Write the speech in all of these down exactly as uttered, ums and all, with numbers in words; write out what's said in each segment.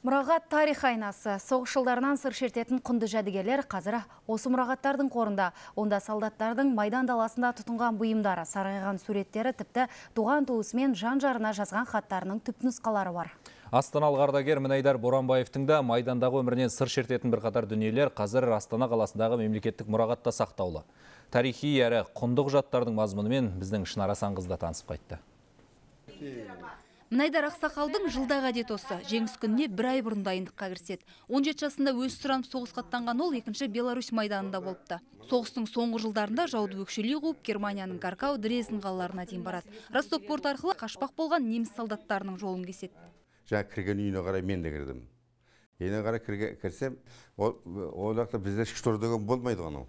Мұрағат тарих айнасы. Соғыс жылдарынан сыр шертетін құнды жәдігерлер қазір осы мұрағаттардың қорында. Онда солдаттардың майдан даласында тұтынған бұйымдары, сарғайған суреттері, тіпті туған туысымен жан-жарына жазған хаттарының түпнұсқалары бар. Астаналық ардагер Мінайдар Боранбаевтың да майдандағы өмірінен сыр шертетін бірқатар дүниелер қазір Астана қаласындағы мемлекеттік мұрағатта сақтаулы. Тарихи әрі құнды құжаттардың мазмұнымен біздің Шынар Асанқызы да танысып қайтты. Мінайдар ақсақалдың жылдағы әдеті осы. Жеңіс күніне бір ай бұрын дайындыққа кіріседі. он жеті жасында өз сұранып соғысқа аттанған ол екінші Беларусь майданында болыпты. Соғыстың соңғы жылдарында жауды өкшелей қуып Германияның Гаркау, Дрезden қалаларына дейін барады. Росток порты арқылы қашпақ болған неміс солдаттарының жолын кеседі. Жаңа кірген үйіне қарай мен де кірдім. Үйіне қарай кірсем, ол жақта бізде шүктор деген болмайды ғана.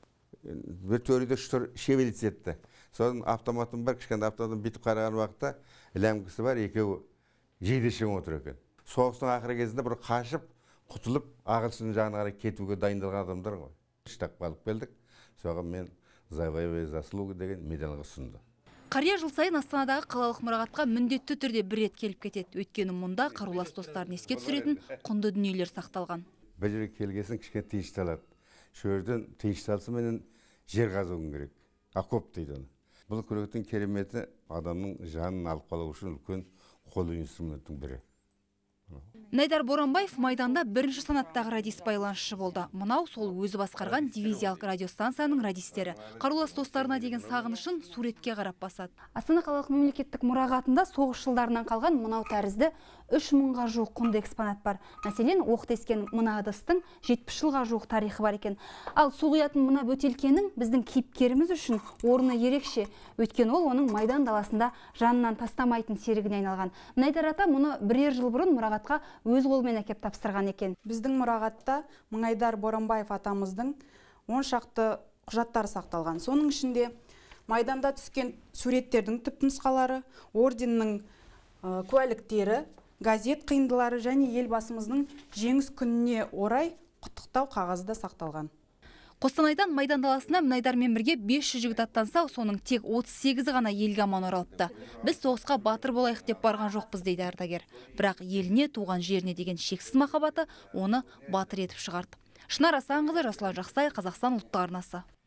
Bir төріде шүктор шевелетсетті. Содан автоматым бар, кішкенде автоматым бітіп қараған уақытта ләмкісі бар, екеуі жейдешең отыр екен. Соғыстың ақыры кезінде бір қашып, құтылып, ағылшын жағына қарай кетуге дайындалған адамдар ғой. Штабқа алып келдік. Соған мен «Завоевание заслуги» деген медальға ұсынды. Қария жыл сайын Астанадағы қалалық мұрағатқа міндетті түрде бір рет келіп кетеді. Өйткені мұнда қарулас достарын еске түсіретін құнды дүниелер сақталған. Бір жерге келгесін кішкене тиышты алады. Шөрден тиышты алсы менен жер қазуың керек. Окоп дейді оны. Бұл күректің кереметі адамның жанын алып қалу үшін үлкен қол инструменттің бірі. Мінайдар Боранбаев майданда бірінші санаттағы радист байланысшы болды. Мынау сол өзі басқарған дивизиялық радиостанцияның радистері. Қарулас достарына деген сағынышын суретке қарап басады. Астана қалалық мемлекеттік мұрағатында соғыс жылдарынан қалған мынау тәрізді үш мыңға жуық құнды экспонат бар. Мәселен, оқ тескен мына ыдыстың жетпіс жылға жуық тарихы бар екен. Ал су құятын мына бөтелкенің біздің кейіпкеріміз үшін орны ерекше. Өйткені ол оның майдан даласында жанынан тастамайтын серігіне айналған. Мінайдар ата мұны бірер жыл бұрын мұрағатқа өз қолымен әкеп тапсырған екен. Біздің мұрағатта Мінайдар Боранбаев атамыздың он шақты құжаттары сақталған. Соның ішінде майданда түскен суреттердің түпнұсқалары, орденнің куәліктері, газет қиындылары және елбасымыздың жеңіс күніне орай құттықтау қағазы да сақталған. Қостанайдан майдан даласына Мінайдармен бірге бес жүз жігіт аттанса, соның тек отыз сегізі ғана елге аман оралыпты. Біз соғысқа батыр болайық деп барған жоқпыз дейді ардагер. Бірақ еліне, туған жеріне деген шексіз махаббаты оны батыр етіп шығарды. Шынар Асанқызы, Жасұлан Жақсай, Қазақстан ұлттық арнасы.